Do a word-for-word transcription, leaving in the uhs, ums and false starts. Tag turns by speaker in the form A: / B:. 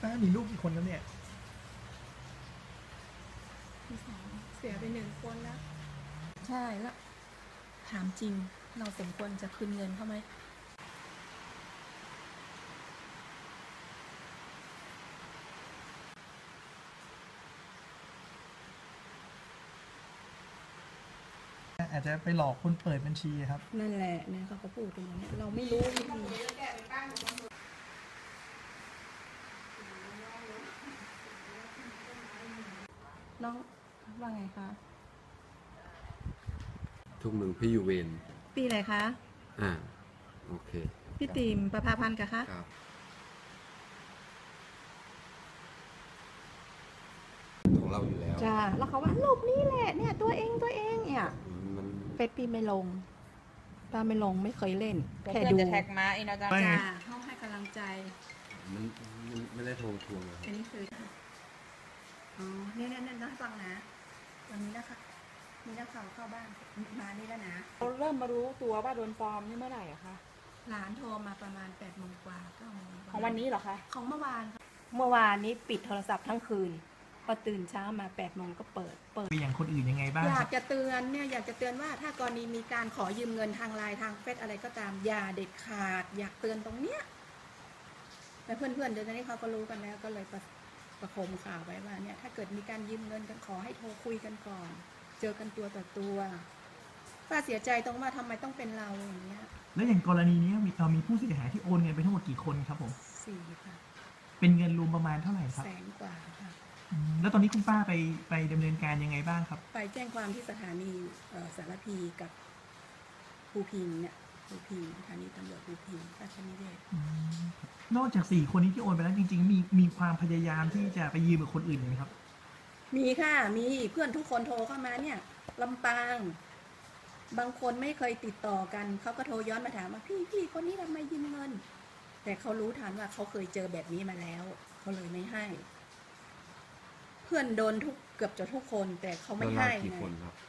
A: ป้ามีลูกกี่คนครับเนี่ย
B: มีสองเสียไปหนึ่งคนแล้ว
C: ใช่แล้วถามจริงเราสมควรจะคืนเงินเขาไหม
A: อาจจะไปหลอกคนเปิดบัญชีครับ
C: นั่นแหละเนี่ยเขาก็พูดตรงนี้เราไม่รู้วิธีน้องว่าไงคะ
D: ทุกหนึ่งพี่อยู่เวร
C: ปีไหนคะ
D: อ่าโอเค
C: พี่ติมประภาพันธ์กะคะ
D: ครับของเราอยู่แล้ว
C: จ้าแล้วเขาว่ารูปนี้แหละเนี่ยตัวเองตัวเองเนี่ย
D: มัน
C: เฟซปีไม่ลงป้าไม่ลงไม่เคยเล่น
B: แค่ดูจะแท็กมาอีกนะจ๊ะ
C: จ้าเขาให้กำลังใจ
D: มันไม่ได้โทรทวงเลย
C: อันนี้คืออ๋อเนี่ยเนี่ยเนี่ยฟังนะวันนี้นะคะมีนักข่าวเข้าบ้านมานี่แล้วนะ
B: เราเริ่มมารู้ตัวว่าโดนปลอมนี่เมื่อไหร่อะคะ
C: หลานโทรมาประมาณแปดโมงกว่าเก้าโมง
B: ของวันนี้เหรอคะ
C: ของเมื่อวานเมื่อวานนี้ปิดโทรศัพท์ทั้งคืนพอตื่นเช้ามาแปดโมงก็เปิดเปิด
A: อย่างคนอื่นยังไงบ้าง
C: อยากจะเตือนเนี่ยอยากจะเตือนว่าถ้ากรณีมีการขอยืมเงินทางไลน์ทางเฟซอะไรก็ตามอย่าเด็ดขาดอยากเตือนตรงเนี้ยแต่เพื่อนๆเดี๋ยวนี้เขาก็รู้กันแล้วก็เลยประประโคมข่าวไว้ว่าเนี่ยถ้าเกิดมีการยืมเงินกันขอให้โทรคุยกันก่อนเจอกันตัวต่อตัวป้าเสียใจตรงว่าทำไมต้องเป็นเราอย่างเงี้ย
A: แล้วอย่างกรณีนี้มีเรามีผู้เสียหายที่โอนเงินไปทั้งหมดกี่คนครับผม
C: สี่ค่ะ
A: เป็นเงินรวมประมาณเท่าไหร่ครับ
C: แสนกว่าค่ะ
A: แล้วตอนนี้คุณป้าไปไปดำเนินการยังไงบ้างครับ
C: ไปแจ้งความที่สถานีสารพีกับภูพิงเนี่ยภูพิงสถานีตำรวจภูพิงราชนิเวศ
A: นอกจากสี่คนนี้ที่โอนไปแล้วจริงๆมีมีความพยายามที่จะไปยืมกับคนอื่นไหมครับ
C: มีค่ะมีเพื่อนทุกคนโทรเข้ามาเนี่ยลำปางบางคนไม่เคยติดต่อกันเขาก็โทรย้อนมาถามว่าพี่พี่คนนี้ทำไมยืมเงินแต่เขารู้ทันว่าเขาเคยเจอแบบนี้มาแล้วเขาเลยไม่ให้เพื่อนโดนทุกเกือบจะทุกคนแต่เขาไม่ให้นะ